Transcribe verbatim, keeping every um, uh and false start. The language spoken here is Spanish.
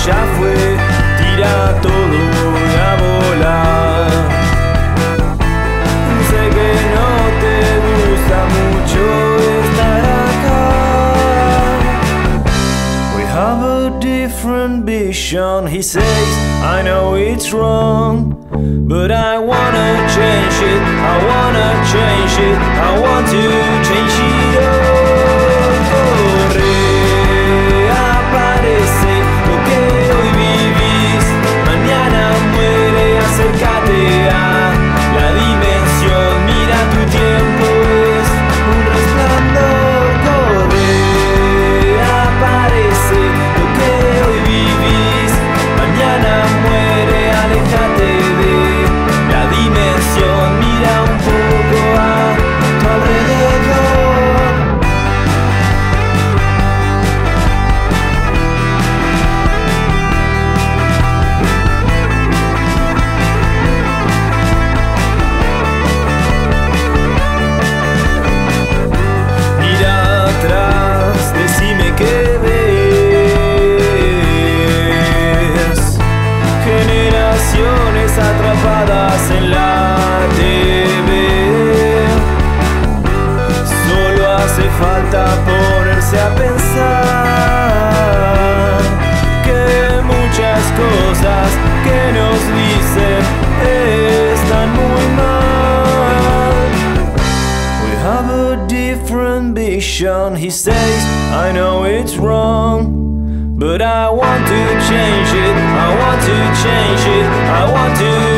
ya fue, tira todo a volar. Sé que no te gusta mucho estar acá. We have a different vision, he says, I know it's wrong, but I wanna change it, I wanna change it, I want to change it all. Corre, aparece lo que hoy vivís, mañana muere, acércate a la dimensión, mira tu tiempo, es un resplandor. Corre, aparece lo que hoy vivís, mañana muere, aléjate de la dimensión, mira un poco a tu alrededor. Mira atrás, decime qué ves. Generaciones atrapadas en la T V. Solo hace falta ponerse a pensar que muchas cosas que nos dicen están muy mal. We have a different vision, he says, I know it's wrong, but I want to change it, I want to change it, I want to